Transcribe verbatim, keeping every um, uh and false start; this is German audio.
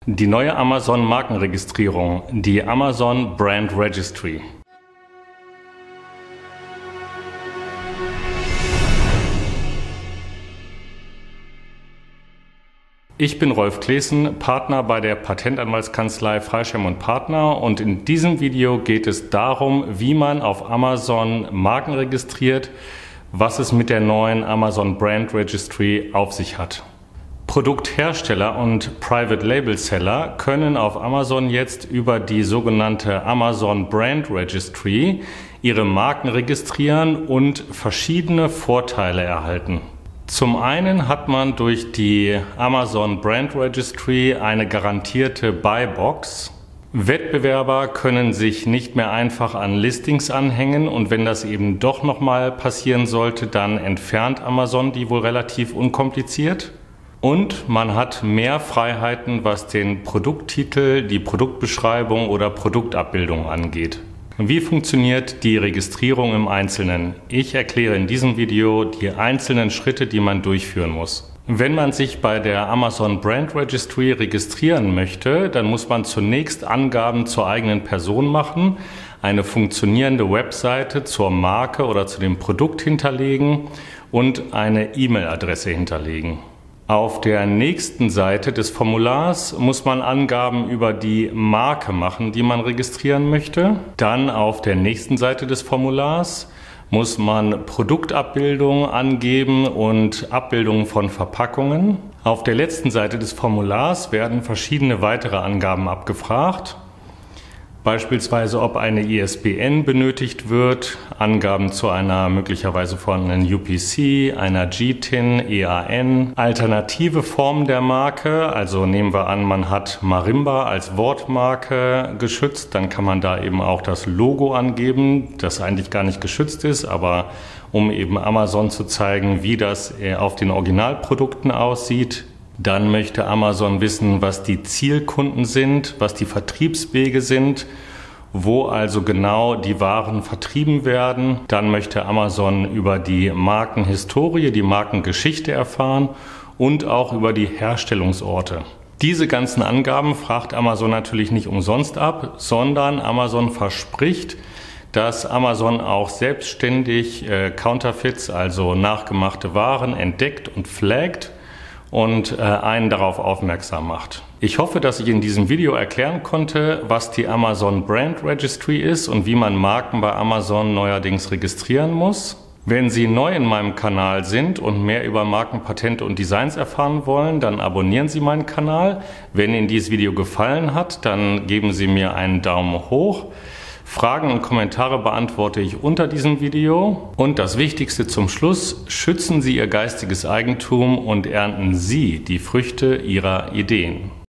Die neue Amazon-Markenregistrierung, die Amazon Brand Registry. Ich bin Rolf Claessen, Partner bei der Patentanwaltskanzlei Freischem und Partner, und in diesem Video geht es darum, wie man auf Amazon Marken registriert, was es mit der neuen Amazon Brand Registry auf sich hat. Produkthersteller und Private Label Seller können auf Amazon jetzt über die sogenannte Amazon Brand Registry ihre Marken registrieren und verschiedene Vorteile erhalten. Zum einen hat man durch die Amazon Brand Registry eine garantierte Buy-Box. Wettbewerber können sich nicht mehr einfach an Listings anhängen, und wenn das eben doch nochmal passieren sollte, dann entfernt Amazon die wohl relativ unkompliziert. Und man hat mehr Freiheiten, was den Produkttitel, die Produktbeschreibung oder Produktabbildung angeht. Wie funktioniert die Registrierung im Einzelnen? Ich erkläre in diesem Video die einzelnen Schritte, die man durchführen muss. Wenn man sich bei der Amazon Brand Registry registrieren möchte, dann muss man zunächst Angaben zur eigenen Person machen, eine funktionierende Webseite zur Marke oder zu dem Produkt hinterlegen und eine E-Mail-Adresse hinterlegen. Auf der nächsten Seite des Formulars muss man Angaben über die Marke machen, die man registrieren möchte. Dann auf der nächsten Seite des Formulars muss man Produktabbildungen angeben und Abbildungen von Verpackungen. Auf der letzten Seite des Formulars werden verschiedene weitere Angaben abgefragt. Beispielsweise, ob eine I S B N benötigt wird, Angaben zu einer möglicherweise vorhandenen U P C, einer G T I N, E A N, alternative Formen der Marke, also nehmen wir an, man hat Marimba als Wortmarke geschützt, dann kann man da eben auch das Logo angeben, das eigentlich gar nicht geschützt ist, aber um eben Amazon zu zeigen, wie das auf den Originalprodukten aussieht. Dann möchte Amazon wissen, was die Zielkunden sind, was die Vertriebswege sind, wo also genau die Waren vertrieben werden. Dann möchte Amazon über die Markenhistorie, die Markengeschichte erfahren und auch über die Herstellungsorte. Diese ganzen Angaben fragt Amazon natürlich nicht umsonst ab, sondern Amazon verspricht, dass Amazon auch selbstständig äh, Counterfeits, also nachgemachte Waren, entdeckt und flaggt und äh, einen darauf aufmerksam macht. Ich hoffe, dass ich in diesem Video erklären konnte, was die Amazon Brand Registry ist und wie man Marken bei Amazon neuerdings registrieren muss. Wenn Sie neu in meinem Kanal sind und mehr über Marken, Patente und Designs erfahren wollen, dann abonnieren Sie meinen Kanal. Wenn Ihnen dieses Video gefallen hat, dann geben Sie mir einen Daumen hoch. Fragen und Kommentare beantworte ich unter diesem Video. Und das Wichtigste zum Schluss: Schützen Sie Ihr geistiges Eigentum und ernten Sie die Früchte Ihrer Ideen.